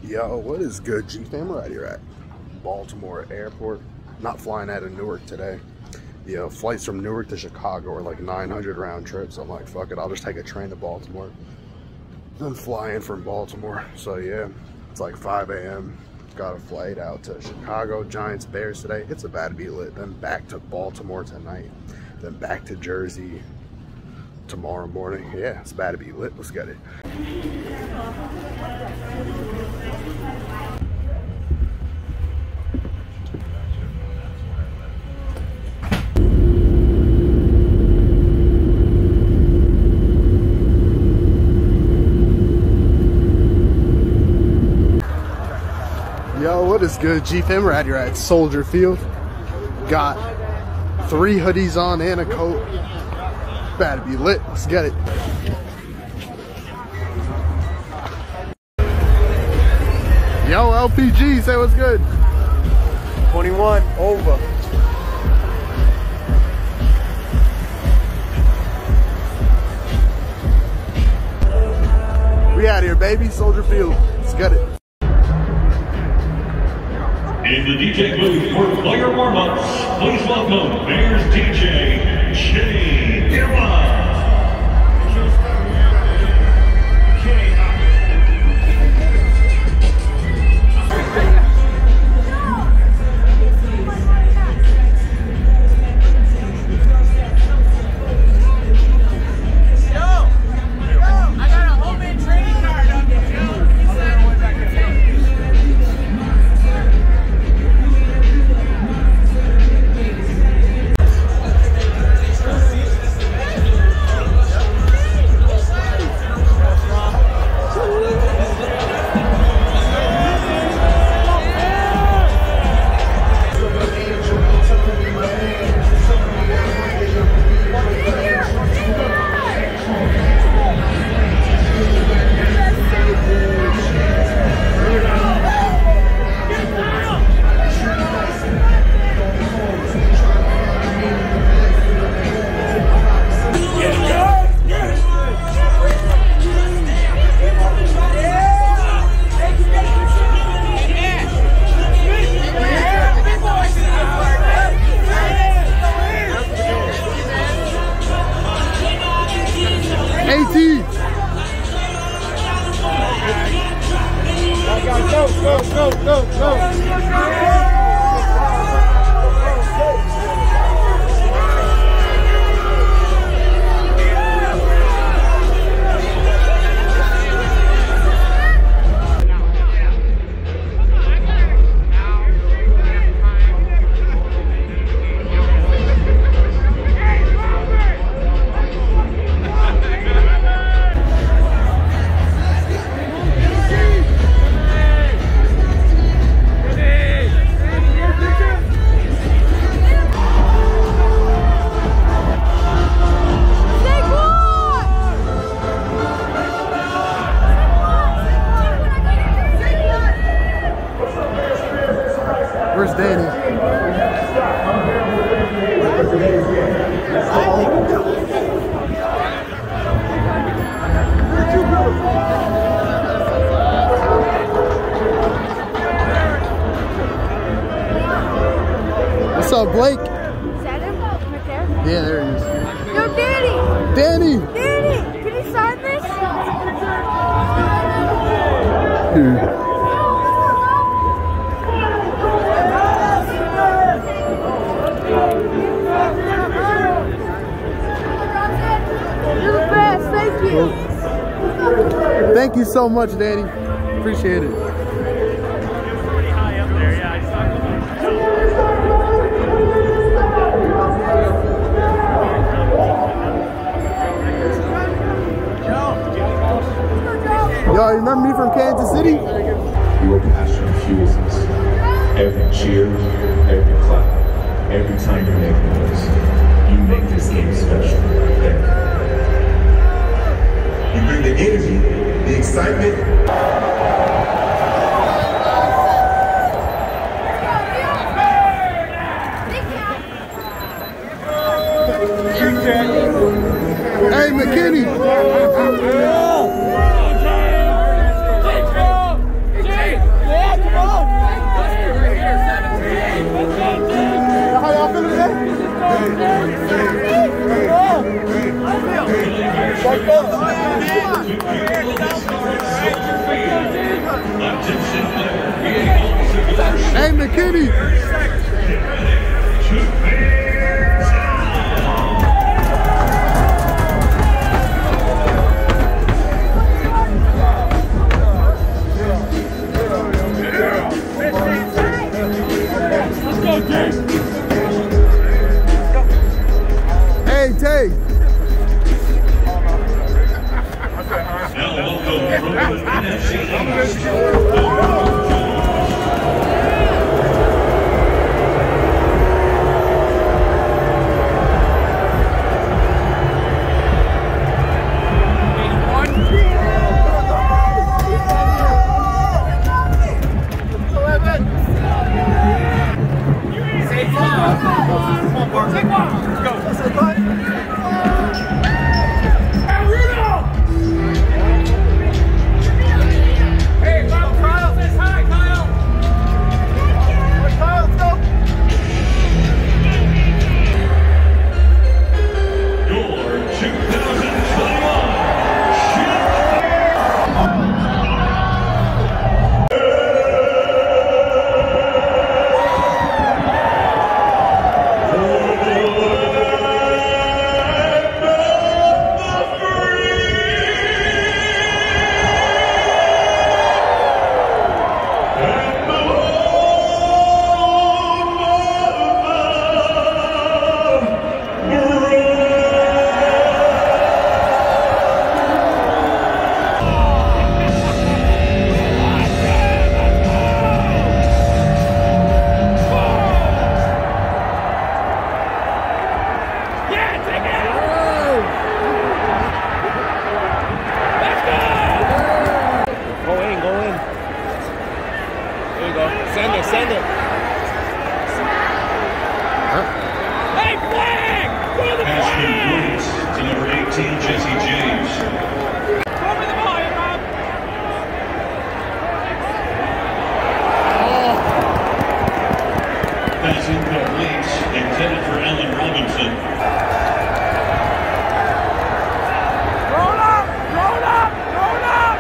Yo, what is good, G-Fam? We're out here at Baltimore Airport. Not flying out of Newark today. Yo, flights from Newark to Chicago are like 900 round trips. I'm like, fuck it, I'll just take a train to Baltimore. Then fly in from Baltimore. So yeah, it's like 5 a.m. Got a flight out to Chicago, Giants, Bears today. It's about to be lit. Then back to Baltimore tonight. Then back to Jersey tomorrow morning. Yeah, it's about to be lit. Let's get it. Yo, what is good, G-Fam? We're out here at Soldier Field. Got 3 hoodies on and a coat. About to be lit. Let's get it. Yo, LPG, say what's good. 21 over. We out here, baby. Soldier Field. Let's get it. In the DJ booth for player warm-ups, please welcome Bears DJ, Shane Dilla. Where's Danny? What's up, Blake? Is that him? Right there? Yeah, there he is. Yo, Danny! Danny! Danny! Can you sign this? You're the best, thank you. Thank you so much, Danny. Appreciate it. Pretty high up there, yeah. Yo, you remember me from Kansas City? Your passion fuels us. Every cheer, every clap, every time you make noise, you make this game special. Thank you. You bring the energy, the excitement. Hey, McKinney. Hey, McKinney! Hey, Tay! Now welcome from NFC East. Send it. Hey, flag! Go to the Pass flag! complete to number 18, Jesse James. Go for the ball, here, Bob. Pass incomplete, intended for Allen Robinson. Roll up! Roll up! Roll up!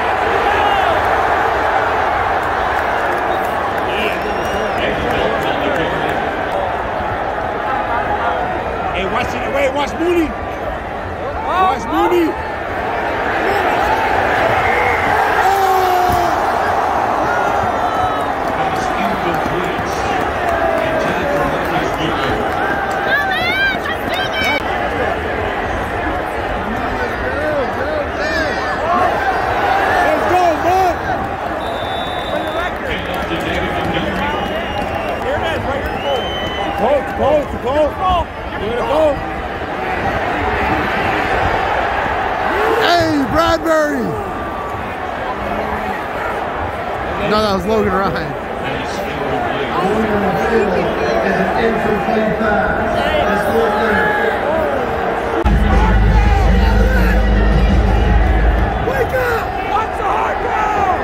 Hey, watch it. Wait, watch Mooney. Watch Mooney. Pass incomplete, intended for Marcus Goodwin. Let's go, Bob. Hand off to David Montgomery. Here it is, right here, goal. Go. Give it a go. Hey, Bradbury! No, that was Logan Ryan. Pass incomplete. Wake up! Watch the hard ground!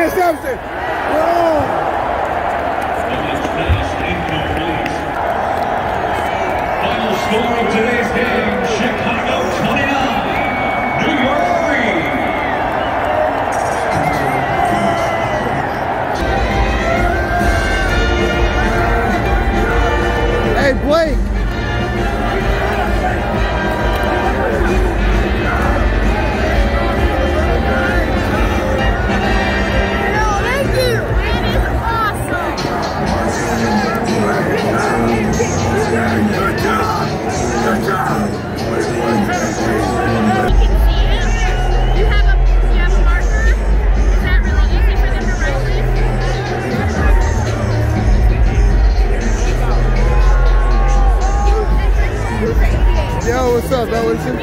interception. Whoa. Next pass incomplete. Final score of today's game, Chicago 29, New York 3. Hey, Blake. Yo, what's up, Ellison?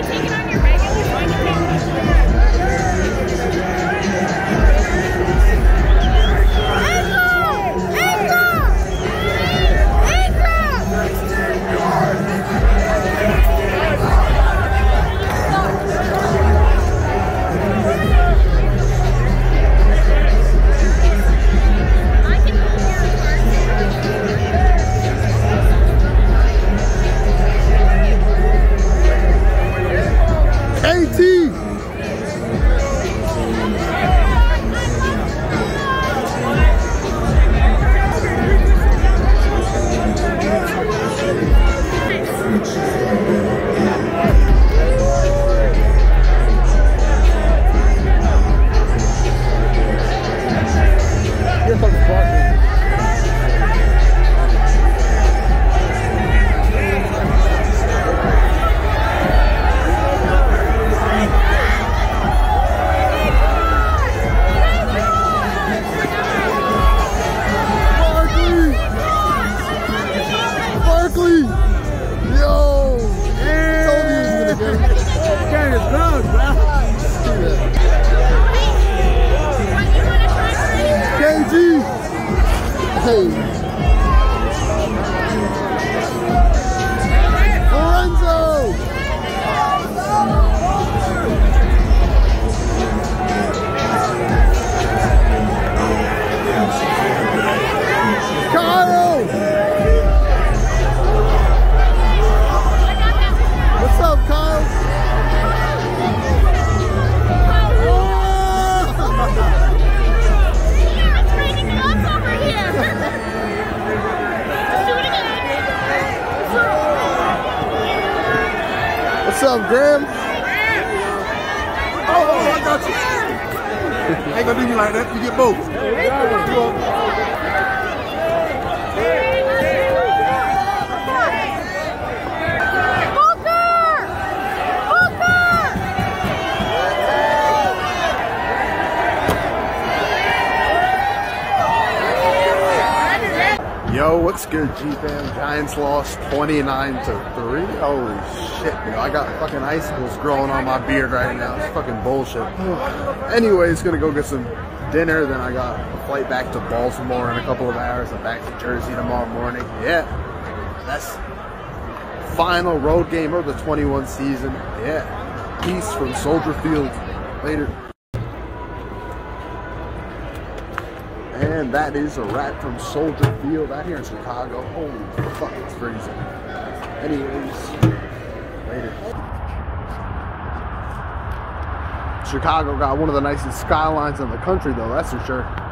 What's up, Graham? Oh, I got you. I ain't gonna do you like that. You get both. Yo, what's good, G-Fam? Giants lost 29-3. Holy shit, yo. I got fucking icicles growing on my beard right now. It's fucking bullshit. Anyways, gonna go get some dinner. Then I got a flight back to Baltimore in a couple of hours. I'm back to Jersey tomorrow morning. Yeah, that's final road game of the 21 season. Yeah, peace from Soldier Field. Later. And that is a wrap from Soldier Field out here in Chicago. Holy fuck, it's freezing. Anyways, later. Chicago got one of the nicest skylines in the country, though, that's for sure.